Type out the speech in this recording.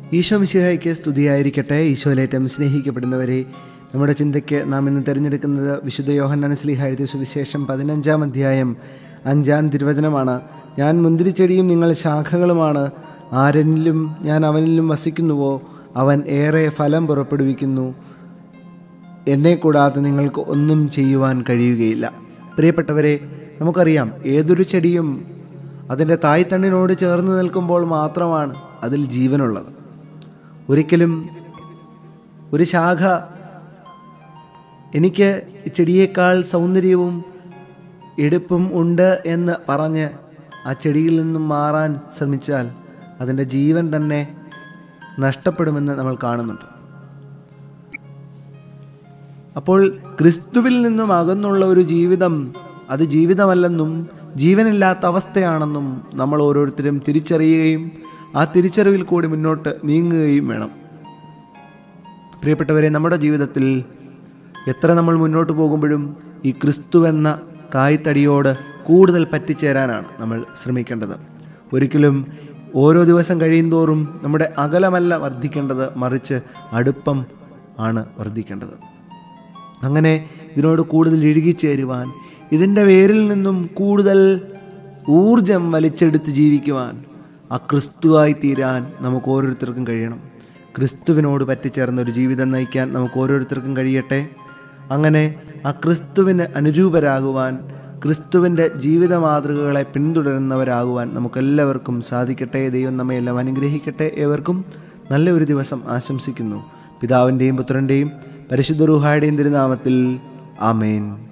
ഈശോ മിശിഹായ്ക്ക് സ്തുതിയായിരിക്കട്ടെ. ഈശോയിലേറ്റം സ്നേഹിക്കപ്പെടുന്നവരെ, നമ്മുടെ ചിന്തയ്ക്ക് നാം ഇന്ന് തിരഞ്ഞെടുക്കുന്നത് വിശുദ്ധ യോഹന്നാൻ ശ്ലീഹ എഴുതിയ സുവിശേഷം 15-ാം അധ്യായം 5-ാം തിരുവചനമാണ്. ഞാൻ മുന്തിരിച്ചെടിയും നിങ്ങൾ ശാഖകളുമാണ്. ആരെന്നിലും ഞാൻ അവനിലും വസിക്കുന്നുവോ അവൻ ഏറെ ഫലം പുറപ്പെടുവിക്കുന്നു. എന്നെ കൂടാതെ നിങ്ങൾക്ക് ഒന്നും ചെയ്യുവാൻ കഴിയുകയില്ല. പ്രിയപ്പെട്ടവരെ, നമുക്കറിയാം ഏതൊരു ചെടിയും അതിൻ്റെ തായ്തണ്ടിനോട് ചേർന്ന് നിൽക്കുമ്പോൾ മാത്രമാണ് അതിൽ ജീവനുള്ളത്. ഒരിക്കലും ഒരു ശാഖ എനിക്ക് ചെടിയേക്കാൾ സൗന്ദര്യവും എടുപ്പും ഉണ്ട് എന്ന് പറഞ്ഞ് ആ ചെടിയിൽ നിന്നും മാറാൻ ശ്രമിച്ചാൽ അതിൻ്റെ ജീവൻ തന്നെ നഷ്ടപ്പെടുമെന്ന് നമ്മൾ കാണുന്നുണ്ട്. അപ്പോൾ ക്രിസ്തുവിൽ നിന്നും അകന്നുള്ള ഒരു ജീവിതം അത് ജീവിതമല്ലെന്നും ജീവനില്ലാത്ത അവസ്ഥയാണെന്നും നമ്മൾ ഓരോരുത്തരും തിരിച്ചറിയുകയും ആ തിരിച്ചറിവിൽ കൂടി മുന്നോട്ട് നീങ്ങുകയും വേണം. പ്രിയപ്പെട്ടവരെ, നമ്മുടെ ജീവിതത്തിൽ എത്ര നമ്മൾ മുന്നോട്ട് പോകുമ്പോഴും ഈ ക്രിസ്തുവെന്ന തായ്തടിയോട് കൂടുതൽ പറ്റിച്ചേരാനാണ് നമ്മൾ ശ്രമിക്കേണ്ടത്. ഒരിക്കലും ഓരോ ദിവസം കഴിയുന്തോറും നമ്മുടെ അകലമല്ല വർദ്ധിക്കേണ്ടത്, മറിച്ച് അടുപ്പം ആണ് വർദ്ധിക്കേണ്ടത്. അങ്ങനെ ഇതിനോട് കൂടുതൽ ഇഴുകിച്ചേരുവാൻ, ഇതിൻ്റെ വേരിൽ നിന്നും കൂടുതൽ ഊർജം വലിച്ചെടുത്ത് ജീവിക്കുവാൻ, ആ ക്രിസ്തുവായി തീരാൻ നമുക്ക് ഓരോരുത്തർക്കും കഴിയണം. ക്രിസ്തുവിനോട് പറ്റിച്ചേർന്നൊരു ജീവിതം നയിക്കാൻ നമുക്ക് ഓരോരുത്തർക്കും കഴിയട്ടെ. അങ്ങനെ ആ ക്രിസ്തുവിന് അനുരൂപരാകുവാൻ, ക്രിസ്തുവിൻ്റെ ജീവിത മാതൃകകളെ പിന്തുടരുന്നവരാകുവാൻ നമുക്കെല്ലാവർക്കും സാധിക്കട്ടെ. ദൈവം നമ്മെ എല്ലാം അനുഗ്രഹിക്കട്ടെ. ഏവർക്കും നല്ലൊരു ദിവസം ആശംസിക്കുന്നു. പിതാവിൻ്റെയും പുത്രൻ്റെയും പരിശുദ്ധ റൂഹായുടെയും തിരുനാമത്തിൽ. ആമേൻ.